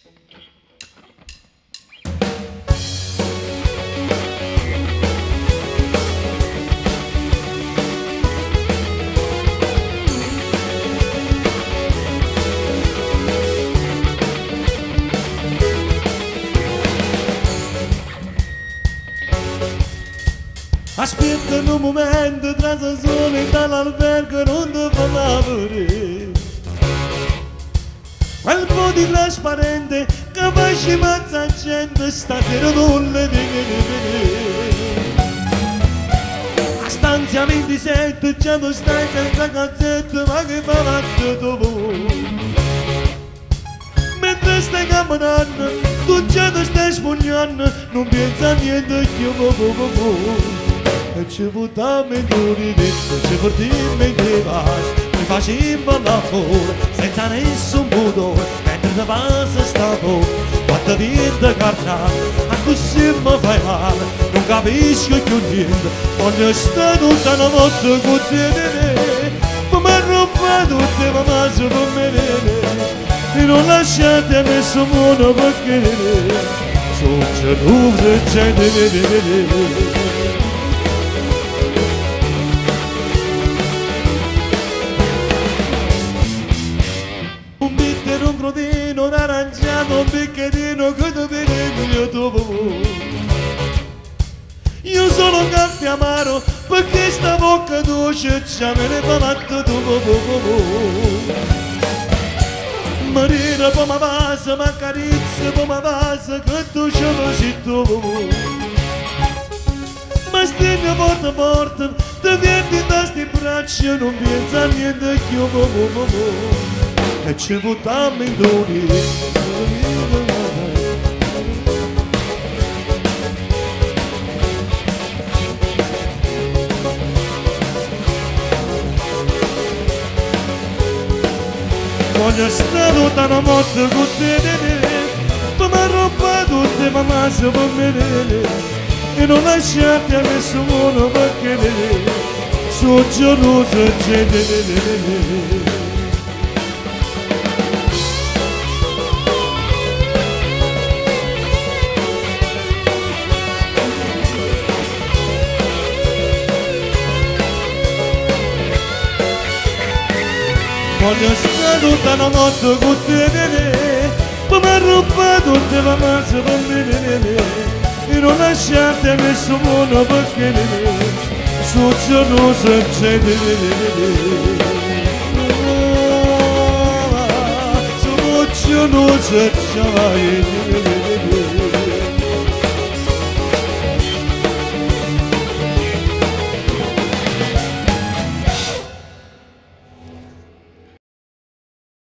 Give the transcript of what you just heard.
Aspetta un momento tra sole dall'albergo non ti fa lavorare. Quel po' di trasparente che facci mazza gente stasera non le vede. A stanza 27 già tu stai senza cazzetta ma che fa fatto dopo. Mentre stai camminando tu già ti stai spogliando non pensa a niente più. E ci buttammo in duri detto, ci portimmo in te vas, noi facemmo lavoro senza nessun pudore, mentre te passa sta voce, quanta vita carnale, a così mi fai male, non capisco più niente, voglio stare tutta una notte con te, ma mi ha rubato tutte le mani per me, e non lasciate nessun mondo perché sono geloso e gente. Un crodino, un aranciato, un bicchierino che ti viene dopo. Io sono un caffè amaro perché sta bocca dolce già me ne fa matto dopo. Marina poi mi passa, mi accarezza, poi mi passa che tu ce lo sei dopo. Ma stai forte forte, ti vieni da sti braccia, non pensa a niente più. E ci buttammo in duri. Voglio stare tutta una notte con te, ma mi ha rubato tutte le mani per me, e non lasciate a nessuno perché sono geloso e gente. Voglio stare tutta una notte con te, ma mi ha rubato tutte le mani per me, e non lasciate a nessuno perché sono geloso e gente. Sono geloso e gente.